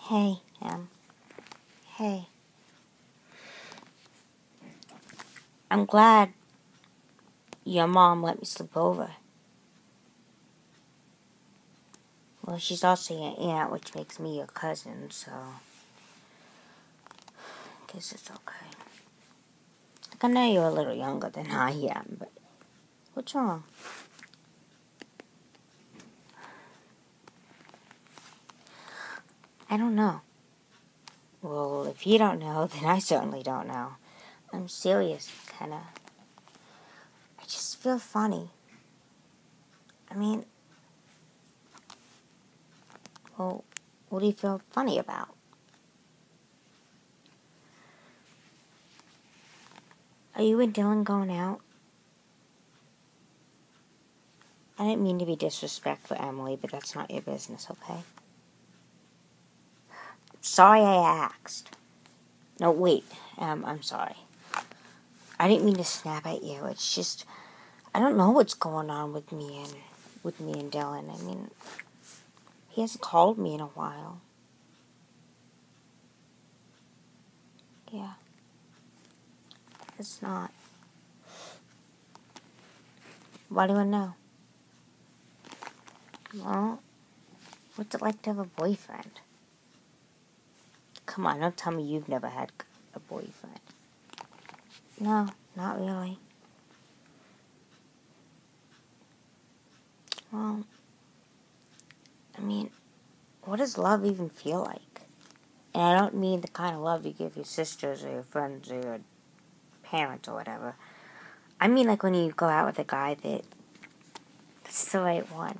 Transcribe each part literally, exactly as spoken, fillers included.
Hey, um, hey. I'm glad your mom let me sleep over. Well, she's also your aunt, which makes me your cousin, so I guess it's okay. Like, I know you're a little younger than I am, but what's wrong? I don't know. Well, if you don't know, then I certainly don't know. I'm serious, McKenna. I just feel funny. I mean, well, what do you feel funny about? Are you and Dillon going out? I didn't mean to be disrespectful, Emily, but that's not your business, okay? Sorry I asked. No, wait. Um, I'm sorry. I didn't mean to snap at you. It's just, I don't know what's going on with me and with me and Dillon. I mean, he hasn't called me in a while. Yeah. It's not. Why do I know? Well, what's it like to have a boyfriend? Come on, don't tell me you've never had a boyfriend. No, not really. Well, I mean, what does love even feel like? And I don't mean the kind of love you give your sisters or your friends or your parents or whatever. I mean like when you go out with a guy that that's the right one.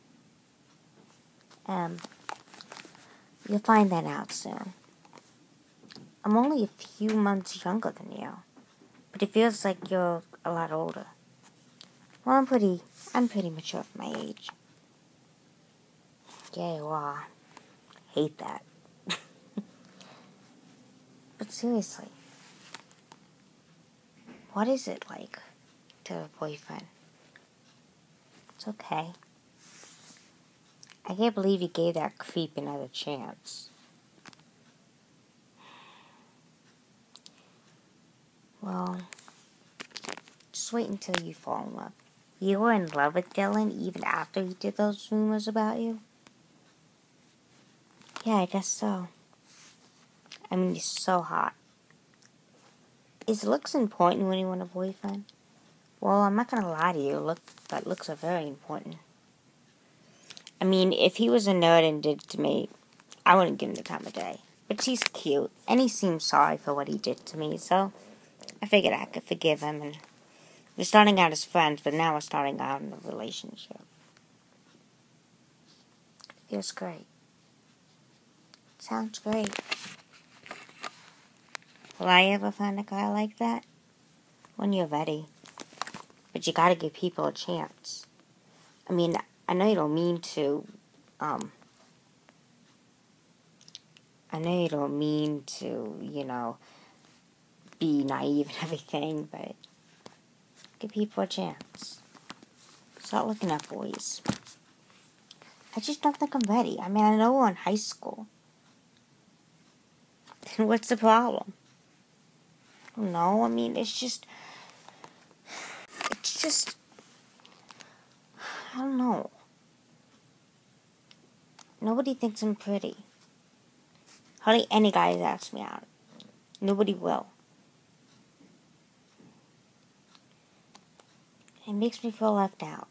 Um, you'll find that out soon. I'm only a few months younger than you, but it feels like you're a lot older. Well, I'm pretty, I'm pretty mature for my age. Yeah, you are. Hate that. But seriously, what is it like to have a boyfriend? It's okay. I can't believe you gave that creep another chance. Well, just wait until you fall in love. You were in love with Dillon even after he did those rumors about you? Yeah, I guess so. I mean, he's so hot. Is looks important when you want a boyfriend? Well, I'm not gonna lie to you, look, but looks are very important. I mean, if he was a nerd and did it to me, I wouldn't give him the time of day. But he's cute, and he seems sorry for what he did to me, so I figured I could forgive him. And we're starting out as friends, but now we're starting out in a relationship. Feels great. Sounds great. Will I ever find a guy like that? When you're ready. But you gotta give people a chance. I mean, I know you don't mean to, um, I know you don't mean to, you know, be naive and everything, but give people a chance. Start looking at boys. I just don't think I'm ready. I mean, I know we're in high school. Then what's the problem? No, I mean, it's just, it's just, I don't know. Nobody thinks I'm pretty. Hardly any guys ask me out. Nobody will. It makes me feel left out.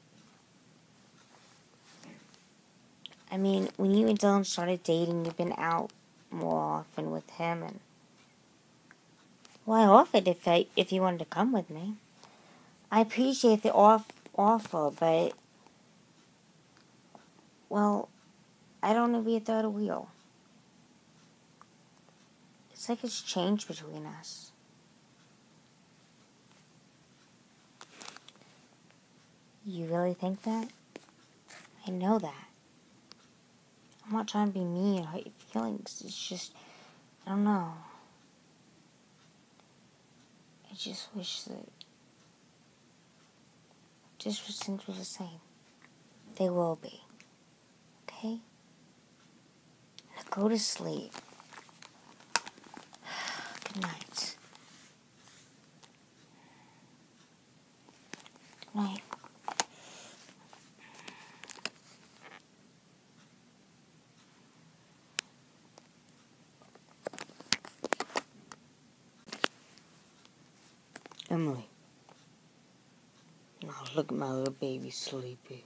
I mean, when you and Dillon started dating, you've been out more often with him, and well, I offered if I, if you wanted to come with me. I appreciate the off, offer, but well, I don't want to be a third wheel. It's like it's changed between us. You really think that? I know that. I'm not trying to be mean or hurt your feelings. It's just, I don't know. I just wish that, just wish things were the same. They will be. Okay? Now Go to sleep. Good night. Good night. Emily. Oh, look at my little baby sleeping.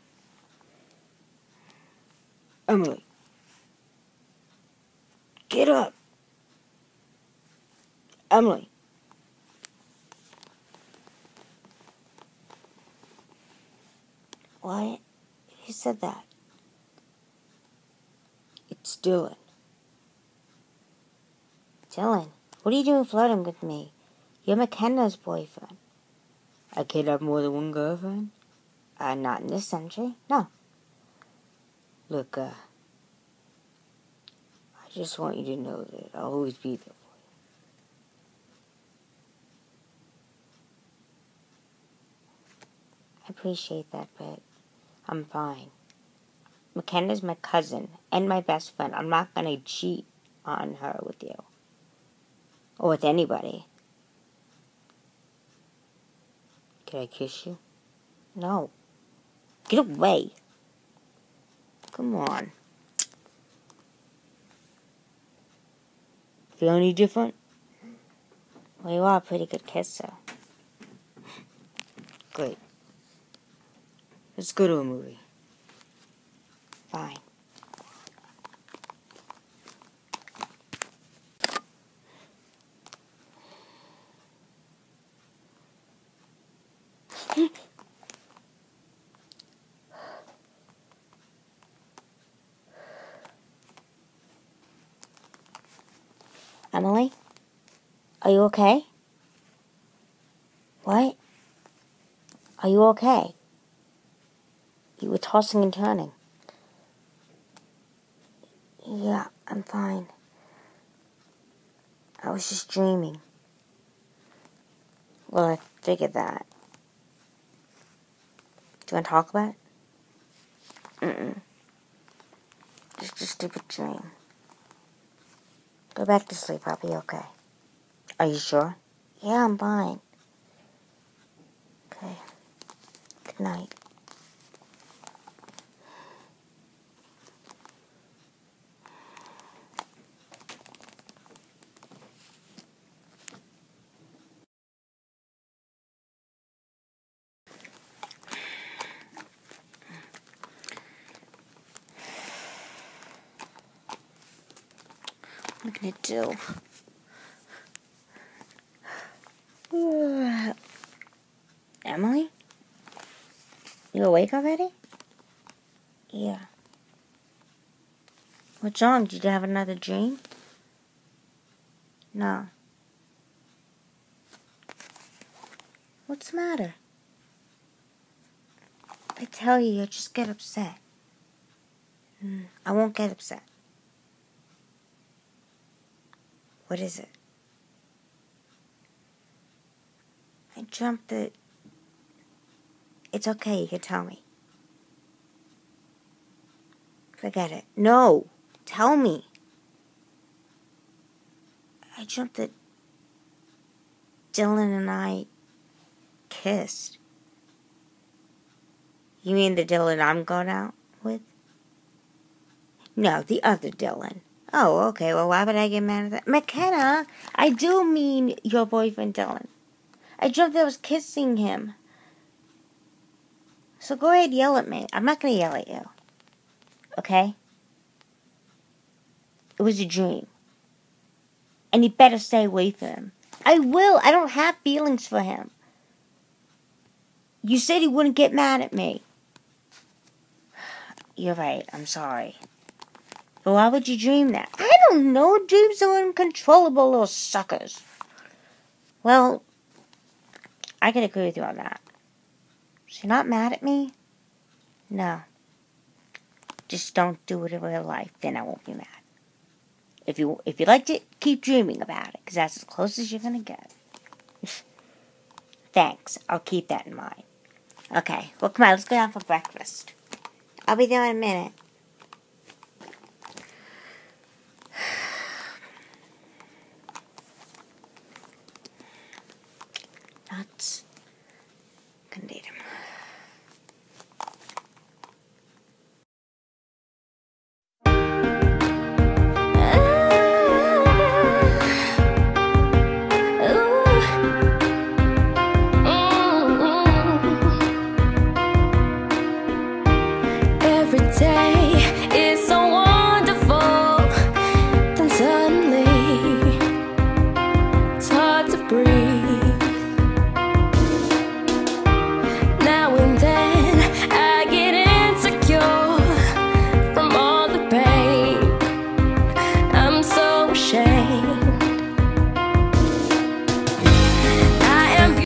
Emily. Get up. Emily. What? Who said that? It's Dillon. Dillon, what are you doing flirting with me? You're McKenna's boyfriend. I can't have more than one girlfriend? Uh, not in this century. No. Look, uh, I just want you to know that I'll always be there for you. I appreciate that, but I'm fine. McKenna's my cousin and my best friend. I'm not going to cheat on her with you. Or with anybody. Can I kiss you? No. Get away. Come on. Feel any different? Well, you are a pretty good kisser. Great. Let's go to a movie. Fine. Emily? Are you okay? What? Are you okay? You were tossing and turning. Yeah, I'm fine. I was just dreaming. Well, I figured that. Do you want to talk about it? Mm-mm. Just a stupid dream. Go back to sleep. I'll be okay. Are you sure? Yeah, I'm fine. Okay. Good night. What am I gonna do? Emily? You awake already? Yeah. What's wrong? Did you have another dream? No. What's the matter? I tell you, you'll just get upset. Mm, I won't get upset. What is it? I dreamt that... It's okay, you can tell me. Forget it. No! Tell me! I dreamt that Dillon and I kissed. You mean the Dillon I'm going out with? No, the other Dillon. Oh, okay, well, why would I get mad at that? McKenna, I do mean your boyfriend Dillon. I dreamt that I was kissing him. So go ahead, yell at me. I'm not going to yell at you. Okay? It was a dream. And you better stay away from him. I will. I don't have feelings for him. You said he wouldn't get mad at me. You're right. I'm sorry. But why would you dream that? I don't know. Dreams are uncontrollable little suckers. Well, I can agree with you on that. So you're not mad at me? No. Just don't do it in real life. Then I won't be mad. If you if you liked it, keep dreaming about it. Because that's as close as you're going to get. Thanks. I'll keep that in mind. Okay. Well, come on. Let's go down for breakfast. I'll be there in a minute. nuts.